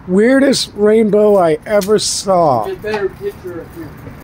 weirdest rainbow I ever saw. Get a better picture of here.